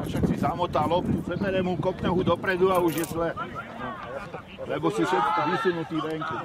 však si zamotal loptu, sebere mu, kopne ho dopredu a už je zle. Lebo sú všetci vysunutí venku.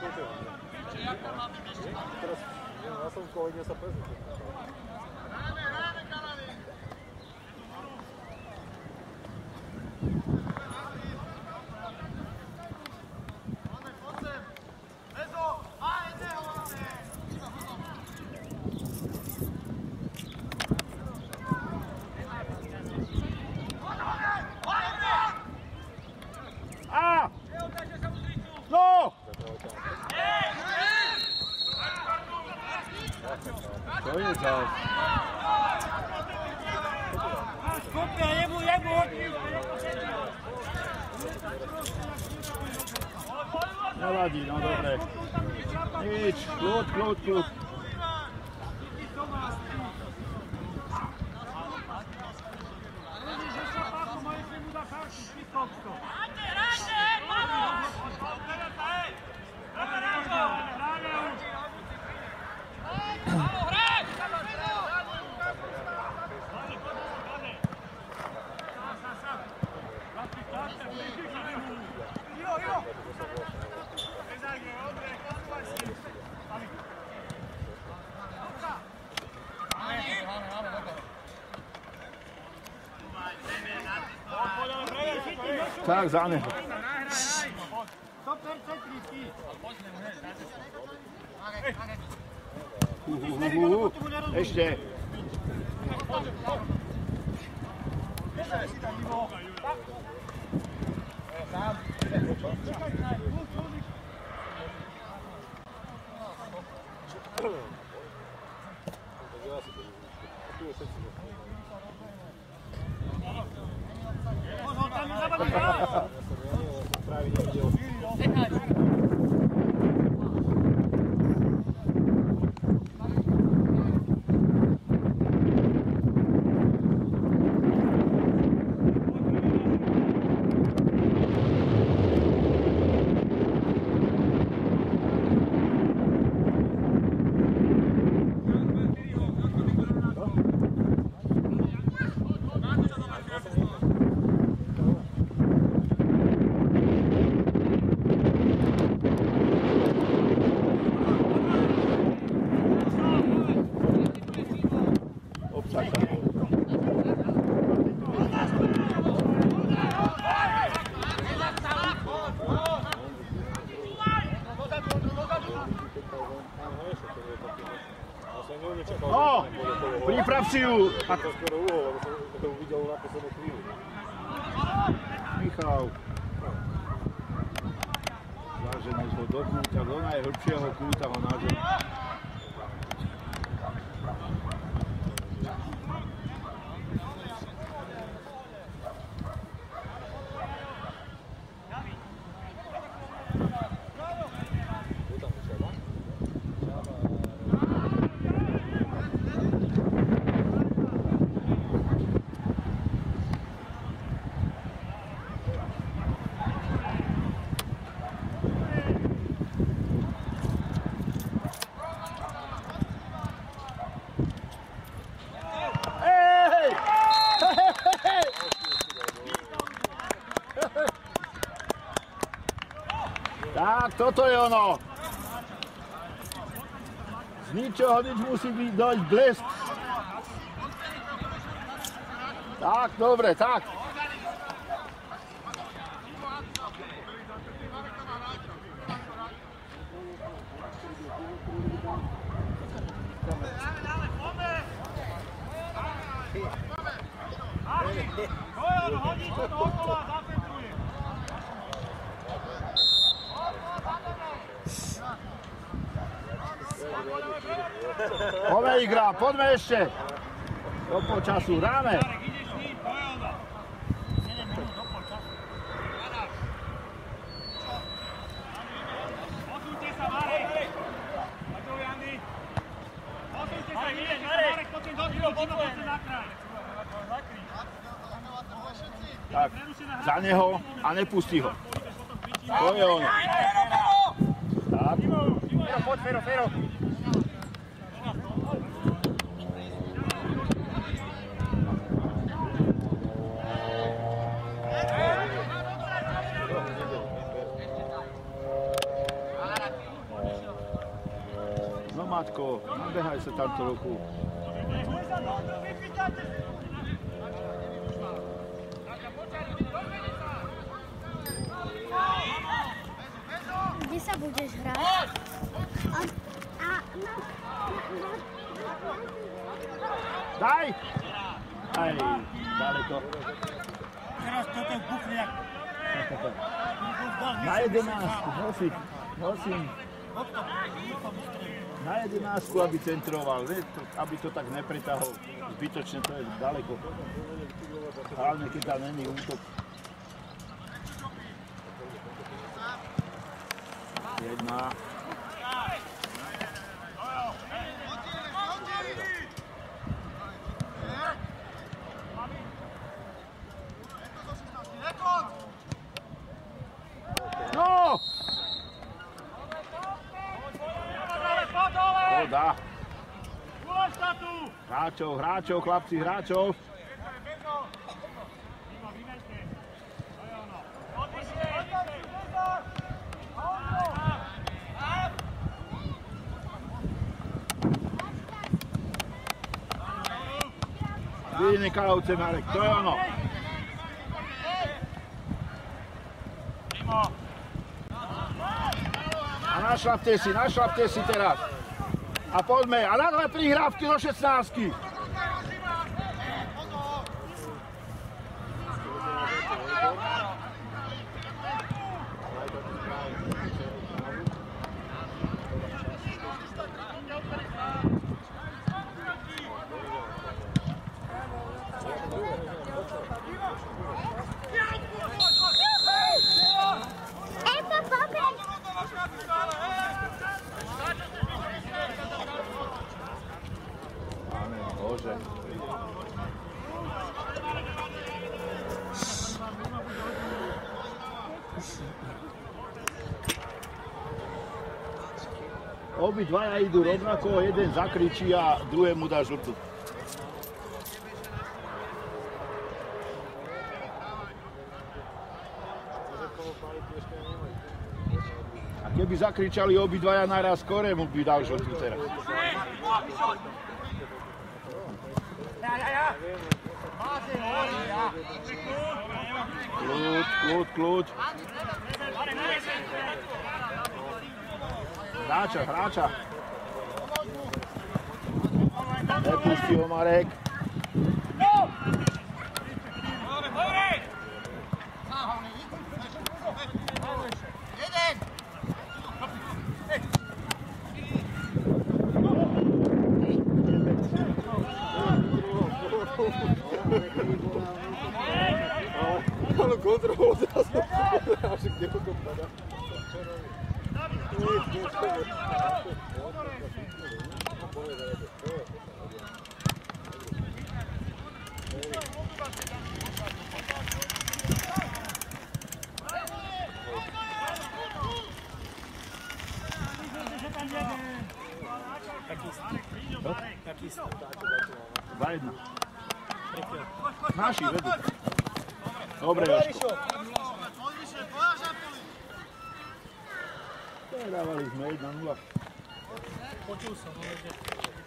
Nevadí, no dobre. Nič, kľud. Tak, za neho. Ešte. Priprav si ju! Michal. Zaženeš ho do kúta, do najhlbšieho kúta ho naženeš. Tak, toto je ono. Z ničoho nič musí byť dojsť blesk. Tak, dobre, tak. Hodí sa to okolo a zacentruje. Poďme igra, poďme ešte. Do polčasu, dáme. Posúďte sa, Marek. Poďme, Andy. Posúďte sa, ideš, Marek, poďme do chvíľu, poďme na kraj. Tak, za neho a nepustí ho. To je ono. Tak. Fero, poď, Fero. Zlatko, nabehaj sa tam trochu. Kde sa budeš hrať? Daj! Aj, daleko. Teraz toto buchne jak... Na 11, nosím. Na 11, aby centroval, aby to tak nepretahol. Zbytočne to je daleko. Hlavne, keď tam není útok. Jedna. No! Voda. Hráčov, chlapci, hráčov. Vynikajúce, Marek, to je ono. A našlapte si teraz. A poďme, a na dve prihrávky do 16. Bože. Obidvaja idú rovnako, jeden zakričí a druhému dá žltú. A keby zakričali obidvaja naraz, ktorému by dal žltú teraz. Kľud. Hráča. Nepusti ho, Marek. Ale kontrolu odrazu, že kde potom padá. Taký Za jedna. Naši vedú. Dobre, Jožko. Dávali sme 1-0. Počul som, ale že...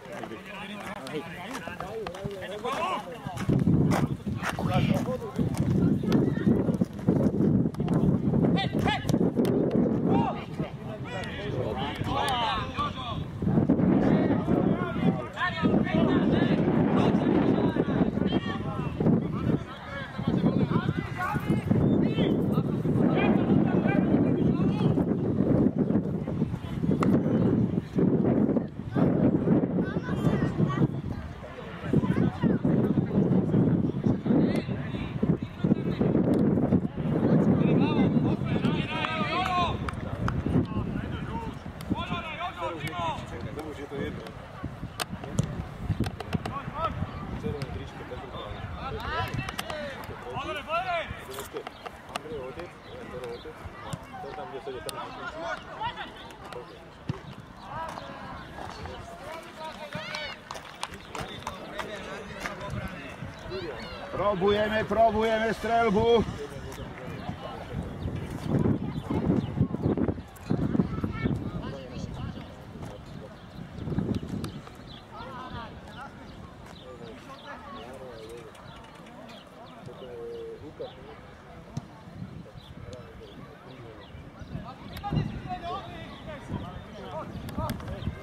Probujeme streľbu.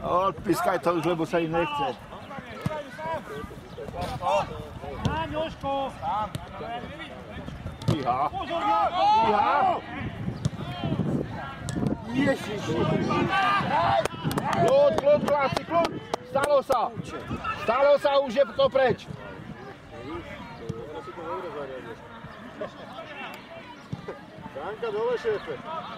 Odpískaj to už, lebo sa im nechce. Áň, Jožko! Iha. Iha. Ježiši. Kľud, kľud, chlapci, kľud. Stalo sa. Stalo sa, už je to preč. Danka dole, šéfe.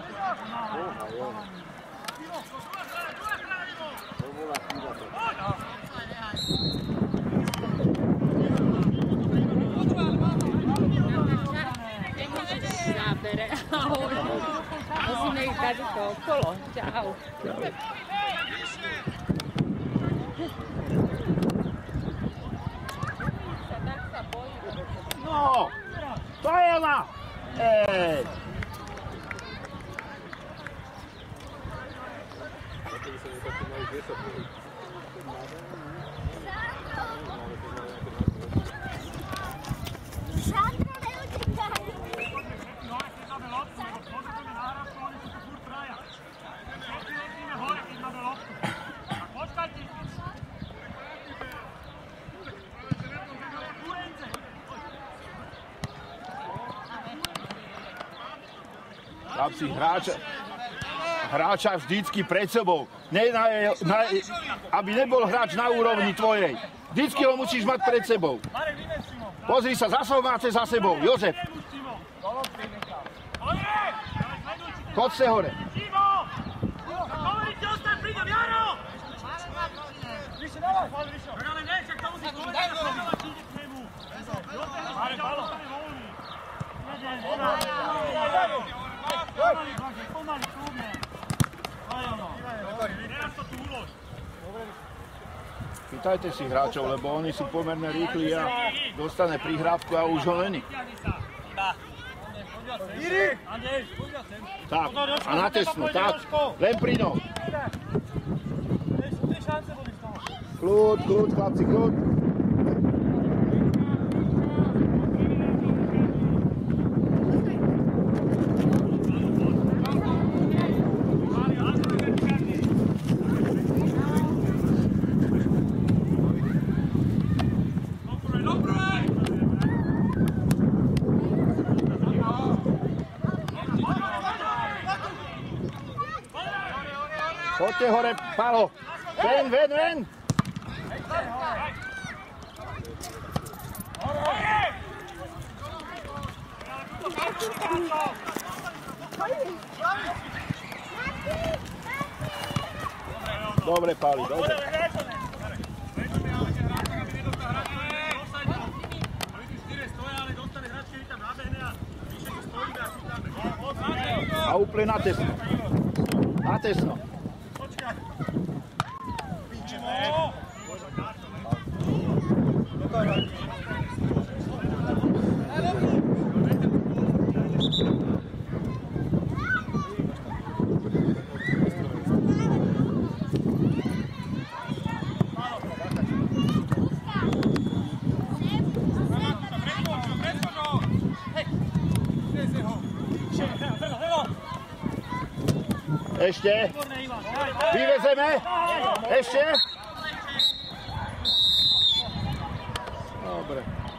Zábere, ahoj. Musíme ísť dať to okolo. Čau. No, to je ona. Ej. Chlapci, hráča vždycky pred sebou. Aby nebol hráč na úrovni tvojej. Vždycky ho musíš mať pred sebou. Pozri sa, zase máte za sebou. Jozef. Chodce hore. Pýtajte si hráčov, lebo oni sú pomerne rýchli a dostane prihrávku a už ho není. Tak, a na tesno, tak, len pri noh. Kľud, kľud, chlapci, kľud. Poďte hore, Palo. Ven, ven, ven. Dobre, Pali, dobre. A úplne na tesno. Na tesno. Ešte. Vyvezeme. Ešte. Dobre.